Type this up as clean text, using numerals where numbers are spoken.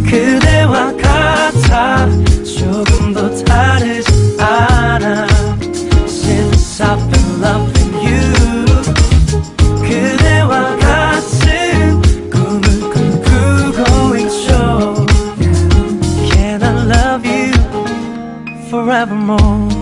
그대와 같아 조금도 다르지 않아 Since I've been loving you 그대와 같은 꿈을 꿈꾸고 있죠 Can I love you forevermore